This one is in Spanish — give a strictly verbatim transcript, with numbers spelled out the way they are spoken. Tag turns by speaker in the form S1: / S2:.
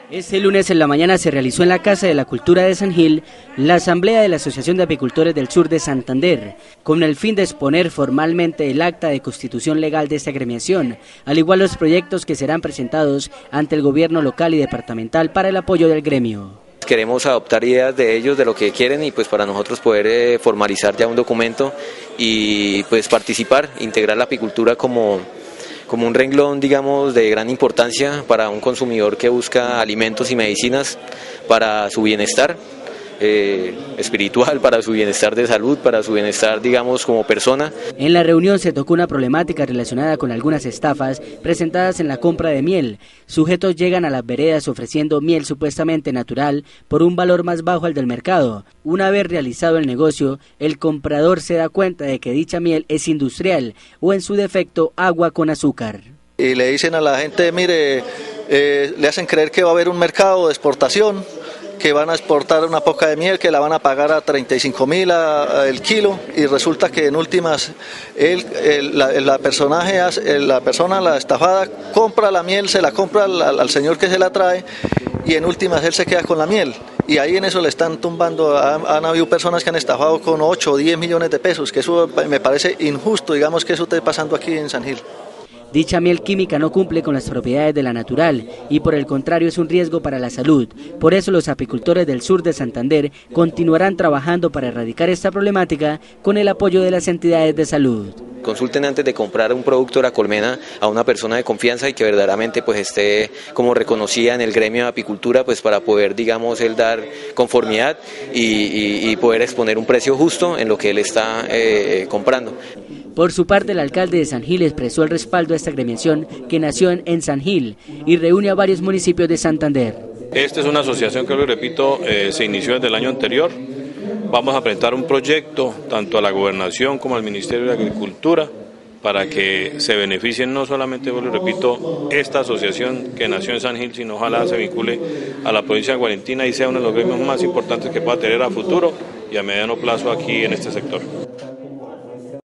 S1: Este lunes en la mañana se realizó en la Casa de la Cultura de San Gil la asamblea de la Asociación de Apicultores del Sur de Santander, con el fin de exponer formalmente el acta de constitución legal de esta agremiación, al igual los proyectos que serán presentados ante el gobierno local y departamental para el apoyo del gremio.
S2: Queremos adoptar ideas de ellos, de lo que quieren, y pues para nosotros poder eh, formalizar ya un documento y pues participar, integrar la apicultura como, como un renglón, digamos, de gran importancia para un consumidor que busca alimentos y medicinas para su bienestar eh, espiritual, para su bienestar de salud, para su bienestar, digamos, como persona.
S1: En la reunión se tocó una problemática relacionada con algunas estafas presentadas en la compra de miel. Sujetos llegan a las veredas ofreciendo miel supuestamente natural por un valor más bajo al del mercado. Una vez realizado el negocio, el comprador se da cuenta de que dicha miel es industrial o en su defecto agua con azúcar.
S3: Y le dicen a la gente, mire, eh, le hacen creer que va a haber un mercado de exportación, que van a exportar una poca de miel, que la van a pagar a treinta y cinco mil el kilo, y resulta que en últimas él, el, la, la, personaje, la persona, la estafada, compra la miel, se la compra al, al señor que se la trae, y en últimas él se queda con la miel. Y ahí en eso le están tumbando, han, han habido personas que han estafado con ocho o diez millones de pesos, que eso me parece injusto, digamos, que eso esté pasando aquí en San Gil.
S1: Dicha miel química no cumple con las propiedades de la natural y por el contrario es un riesgo para la salud. Por eso los apicultores del sur de Santander continuarán trabajando para erradicar esta problemática con el apoyo de las entidades de salud.
S2: Consulten antes de comprar un producto de la colmena a una persona de confianza y que verdaderamente pues esté como reconocida en el gremio de apicultura, pues para poder, digamos, él dar conformidad y, y, y poder exponer un precio justo en lo que él está eh, comprando.
S1: Por su parte, el alcalde de San Gil expresó el respaldo a esta agremiación que nació en, en San Gil y reúne a varios municipios de Santander.
S4: Esta es una asociación que, lo repito, eh, se inició desde el año anterior. Vamos a presentar un proyecto tanto a la gobernación como al Ministerio de Agricultura para que se beneficien no solamente, lo repito, esta asociación que nació en San Gil, sino ojalá se vincule a la provincia de Guarentina y sea uno de los gremios más importantes que pueda tener a futuro y a mediano plazo aquí en este sector.